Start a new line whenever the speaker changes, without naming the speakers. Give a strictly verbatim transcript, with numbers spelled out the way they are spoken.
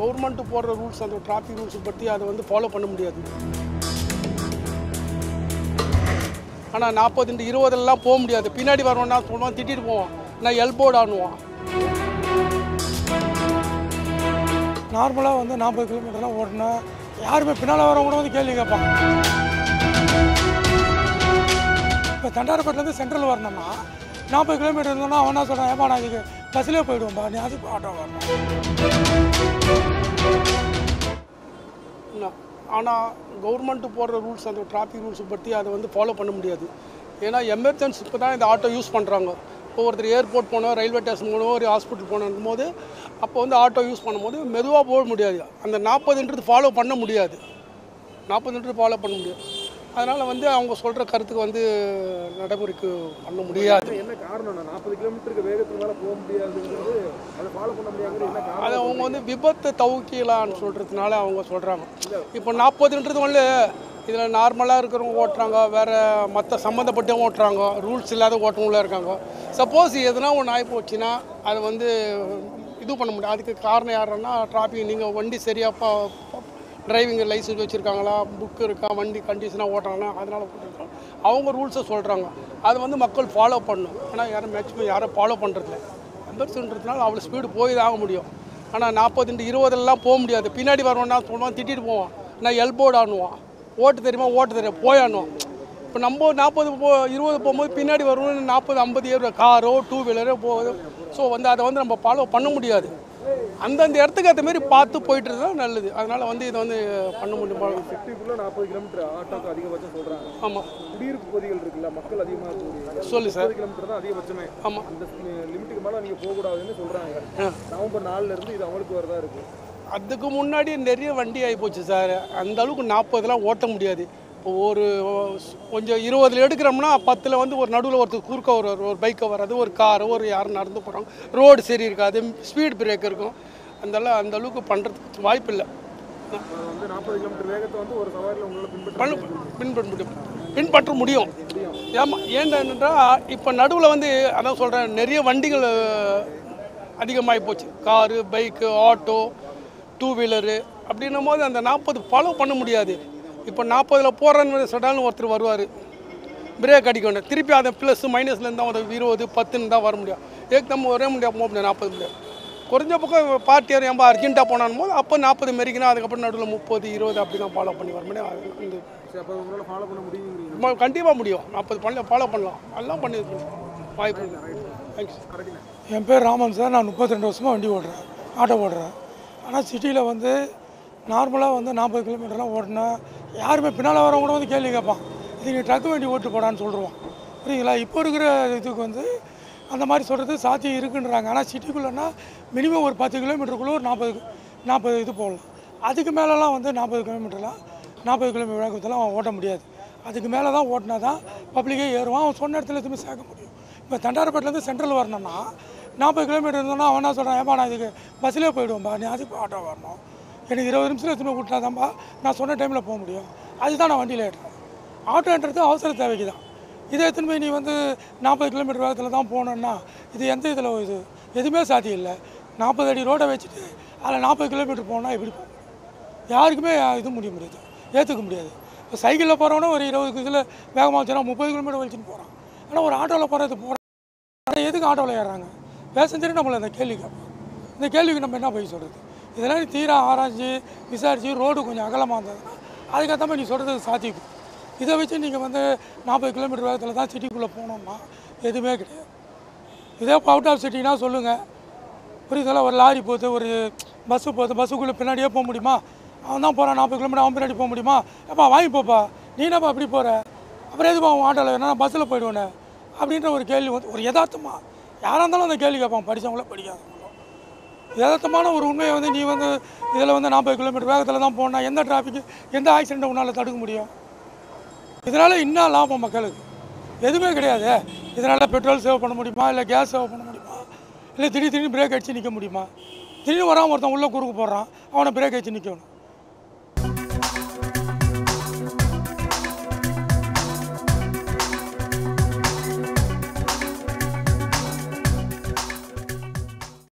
Government போடுற rules அந்த traffic rules பற்றி அதை வந்து ஃபாலோ பண்ண முடியாது. ஆனால் நாற்பது இன்ட்டு இருபதுலாம் போக முடியாது. பின்னாடி வரணும்னா சொல்லுவான், திட்டிட்டு போவான், நான் எல்போர்டு ஆடுவான்.
நார்மலாக வந்து நாற்பது கிலோமீட்டர்லாம் ஓட்டினா யாருமே பின்னால் வரவங்க கூட வந்து கேள்வி கேட்பாங்க. இப்போ தண்டாரப்பேட்டிலேருந்து சென்ட்ரல் வரணும்னா நாற்பது கிலோமீட்டர் இருந்தோன்னா அவன் என்ன சொல்கிறான், ஏப்பா நான் இதுக்கு பஸ்லேயே போயிடுவோம்பா, நீ அதுக்கு ஆட்டோ வரணும்.
ஆனால் கவர்மெண்ட் போடுற ரூல்ஸ் அந்த டிராஃபிக் ரூல்ஸ் பற்றி அதை வந்து ஃபாலோ பண்ண முடியாது. ஏன்னா எமர்ஜென்சிக்கு தான் இந்த ஆட்டோ யூஸ் பண்ணுறாங்க. இப்போ ஒருத்தர் ஏர்போர்ட் போனோம், ரயில்வே ஸ்டேஷன் போனோம், ஒரு ஹாஸ்பிட்டல் போனோம் போது அப்போ வந்து ஆட்டோ யூஸ் பண்ணும்போது மெதுவாக போக முடியாது. அந்த நாற்பதுன்றது ஃபாலோ பண்ண முடியாது. நாற்பதுன்றது ஃபாலோ பண்ண முடியாது. அதனால் வந்து அவங்க சொல்கிற கருத்துக்கு வந்து நடைமுறைக்கு பண்ண முடியாது.
என்ன காரணம்? நாற்பது கிலோமீட்டருக்கு வேகத்துக்கு மேலே போக முடியாதுங்கிறது, அதை ஃபாலோ பண்ண முடியாதுங்கிறது என்ன காரணம்?
அது அவங்க வந்து விபத்தை தவிக்கலான்னு சொல்கிறதுனால அவங்க சொல்கிறாங்க. இப்போ நாற்பதுன்றது வந்து இதில் நார்மலாக இருக்கிறவங்க ஓட்டுறாங்க, வேறு மற்ற சம்மந்தப்பட்டவங்க ஓட்டுறாங்க, ரூல்ஸ் இல்லாத ஓட்டவங்களும் இருக்காங்க. சப்போஸ் எதுனா ஒன்று ஆகி போச்சுன்னா அதை வந்து இது பண்ண முடியாது. அதுக்கு காரணம் யாருன்னா டிராஃபிக். நீங்கள் வண்டி சரியாக டிரைவிங் லைசன்ஸ் வச்சுருக்காங்களா, புக்கு இருக்கா, வண்டி கண்டிஷனாக ஓட்டுறாங்கன்னா அதனால் போட்டுருக்காங்க. அவங்க ரூல்ஸை சொல்கிறாங்க, அதை வந்து மக்கள் ஃபாலோ பண்ணணும். ஆனால் யாரும் மேக்ஸிமம் யாரும் ஃபாலோ பண்ணுறதில்ல. எம்பர்ஸ்ன்றதுனால அவ்வளோ ஸ்பீடு போய் தான் ஆக முடியும். ஆனால் நாற்பது இன்ட்டு இருபதுலாம் போக முடியாது. பின்னாடி வரணும்னா சொல்லுவான், திட்டிட்டு போவான், நான் எல்போர்டு ஆடுவான். ஓட்டு தெரியுமா, ஓட்டு தெரியும், போயாடணும். இப்போ நம்ம நாற்பது போ இருபது போகும்போது பின்னாடி வரணும், நாற்பது ஐம்பது ஏறு காரோ டூ வீலரோ போகுது. ஸோ வந்து அதை வந்து நம்ம ஃபாலோ பண்ண முடியாது. அந்தந்த இடத்துக்கு ஏற்ற மாதிரி பார்த்து போயிட்டு இருந்தால் நல்லது. அதனால் வந்து இதை வந்து பண்ண முடியுமா?
சிட்டிக்குள்ளே நாற்பது கிலோமீட்டர் ஆட்டோக்கு அதிகபட்சம் சொல்கிறாங்க.
ஆமாம்,
குடியிருப்பு பகுதிகள் இருக்குல்ல, மக்கள் அதிகமாக இருக்கக்கூடிய
சொல்லு சார்,
கிலோமீட்டர் தான் அதிகபட்சமே.
ஆமாம்,
அந்த லிமிட்டுக்கு மேலே நீங்கள் போகக்கூடாதுன்னு சொல்கிறாங்க. நவம்பர் நாலுலேருந்து இது அமலுக்கு வரதா இருக்குது.
அதுக்கு முன்னாடி நிறைய வண்டி ஆகி போச்சு சார். அந்த அளவுக்கு நாற்பதுலாம் ஓட்ட முடியாது. இப்போ ஒரு கொஞ்சம் இருபதில் எடுக்கிறோம்னா பத்தில் வந்து ஒரு நடுவில் ஒருத்தர் குறுக்க ஒரு ஒரு பைக்கை வராது, ஒரு காரோ ஒரு யாரும் நடந்து போகிறாங்க, ரோடு சரி இருக்காது, ஸ்பீட் பிரேக் இருக்கும். அந்தளவு அந்த அளவுக்கு பண்ணுறதுக்கு வாய்ப்பு இல்லை.
வந்து நாற்பது கிலோமீட்டர் வேகத்தை வந்து ஒரு சவாரியில் உங்களால் பின்பற்ற
பின்பற்ற பின்பற்ற முடியும். ஏமா ஏன்டால் இப்போ நடுவில் வந்து அதான் சொல்கிறேன், நிறைய வண்டிகள் அதிகமாகி போச்சு. Car, bike, auto, two wheeler அப்படின்னும் போது அந்த நாற்பது ஃபாலோ பண்ண முடியாது. இப்போ நாற்பதில் போகிறன்னு சொன்னாலும் ஒருத்தர் வருவார், பிரேக் அடிக்க வேண்டாம், திருப்பி அதை ப்ளஸ் மைனஸ்லேருந்து தான் ஒரு இருபது பத்துன்னு தான் வர முடியும். ஏற்கனவே ஒரே முடியாது போக முடியாது. நாற்பது முடியாது. குறைஞ்ச பக்கம் பார்ட்டியார் ரொம்ப அர்ஜென்ட்டாக போனான் போது அப்போ நாற்பது மெரிக்கணும். அதுக்கப்புறம் நடுவில் முப்பது இருபது அப்படி தான் ஃபாலோ பண்ணி வர முடியும். இந்த
ஃபாலோ பண்ண முடியும்,
கண்டிப்பாக முடியும். நாற்பது பண்ணல ஃபாலோ பண்ணலாம், எல்லாம் பண்ணி வாய்ப்பு. தேங்க்ஸ்.
என் பேர் ராமன் சார். நான் முப்பத்தி ரெண்டு வருஷமாக வண்டி ஓடுறேன், ஆட்டோ ஓடுறேன். ஆனால் சிட்டியில் வந்து நார்மலாக வந்து நாற்பது கிலோமீட்டர்லாம் ஓட்டினா யாருமே பின்னால் வரவங்க கூட வந்து கேள்வி கேட்பான், இது நீ ட்ரக் வண்டி ஓட்டு போடான்னு சொல்லிடுவான். புரியுங்களா? இப்போ இருக்கிற இதுக்கு வந்து அந்த மாதிரி சொல்கிறது சாத்தியம் இருக்குன்றாங்க. ஆனால் சிட்டிக்குள்ளேனா மினிமம் ஒரு பத்து கிலோமீட்டருக்குள்ளே ஒரு நாற்பது நாற்பது இது போடலாம். அதுக்கு மேலெலாம் வந்து நாற்பது கிலோமீட்டர்லாம் நாற்பது கிலோமீட்டர் வேகத்தெல்லாம் அவன் ஓட்ட முடியாது. அதுக்கு மேலே தான் ஓட்டினா தான் பப்ளிக்கே ஏறுவான், அவன் சொன்ன இடத்துல எதுவுமே சேர்க்க முடியும். இப்போ தண்டாரப்பேட்டிலேருந்து சென்ட்ரல் வரணும்னா நாற்பது கிலோமீட்டர் இருந்தோன்னா அவன் என்ன சொல்கிறான், ஏப்பா நான் இதுக்கு பஸ்லேயே போயிடுவோம்பா, நீ அதுக்கு ஆட்டோ வரணும், எனக்கு இருபது நிமிஷத்தில் எத்தனை விட்டா தான்ப்பா நான் சொன்ன டைமில் போக முடியும். அதுதான் நான் வண்டியில் ஏற்றுறேன். ஆட்டோன்றது அவசர தேவைக்கு தான். இதை எத்தனை போய் நீ வந்து நாற்பது கிலோமீட்டர் வேகத்தில் தான் போனோன்னா இது எந்த இதில் இது எதுவுமே சாத்தியம் இல்லை. நாற்பது அடி ரோடை வச்சுட்டு அதில் நாற்பது கிலோமீட்டர் போனால் எப்படி போகும்? யாருக்குமே இது முடிய முடியாது, ஏற்றுக்க முடியாது. இப்போ சைக்கிளில் போகிறவனா ஒரு இருபது இதில் வேகமாக வச்சுன்னா முப்பது கிலோமீட்டர் வச்சுன்னு போகிறான். ஆனால் ஒரு ஆட்டோவில் போகிறது போகிறான், எதுக்கு ஆட்டோவில் ஏறுறாங்க? பேசஞ்சரி நம்மளை அந்த கேள்வி கேட்போம். இந்த கேள்விக்கு நம்ம என்ன போய் சொல்கிறது? இதெல்லாம் நீ தீரா ஆராய்ச்சி விசாரித்து ரோடு கொஞ்சம் அகலமாக இருந்ததுன்னா அதுக்கேற்ற மாதிரி நீ சொல்கிறது சாத்திக்கும். இதை வச்சு நீங்கள் வந்து நாற்பது கிலோமீட்டர் வேகத்தில் தான் சிட்டிக்குள்ளே போனோம்னா எதுவுமே கிடையாது. இதே அவுட் ஆஃப் சிட்டினா சொல்லுங்கள், புரியுதுல? ஒரு லாரி போகுது, ஒரு பஸ்ஸு போகுது, பஸ்ஸுக்குள்ளே பின்னாடியே போக முடியுமா? அவன் தான் போகிறான் நாற்பது கிலோமீட்டர், அவன் பின்னாடி போக முடியுமா? எப்பா வாங்கி போப்பா, நீ என்னப்பா அப்படி போகிற, அப்புறம் எதுப்பா அவன் ஆட்டோவில் என்ன பஸ்ஸில் போயிடுவேனே அப்படின்ற ஒரு கேள்வி வந்து ஒரு யதார்த்தமாக யாராக இருந்தாலும் அந்த கேள்வி கேட்பான், படித்தவங்கள படிக்காதவங்களும். யதார்த்தமான ஒரு உண்மையை வந்து நீ வந்து இதில் வந்து நாற்பது கிலோமீட்டர் வேகத்தில் தான் போனால் எந்த டிராஃபிக்கு எந்த ஆக்சிடெண்ட்டை உன்னால் தடுக்க முடியும்? இதனால் இன்னும் லாபம் மக்களுக்கு எதுவுமே கிடையாது. இதனால் பெட்ரோல் சேவ் பண்ண முடியுமா, இல்லை கேஸ் சேவ் பண்ண முடியுமா, இல்லை திடீர் திடீர்னு பிரேக் அடித்து நிற்க முடியுமா? திடீர்னு வராமல் ஒருத்தன் உள்ளே குறுக்கு போடுறான், அவனை பிரேக் அடித்து நிற்கணும்.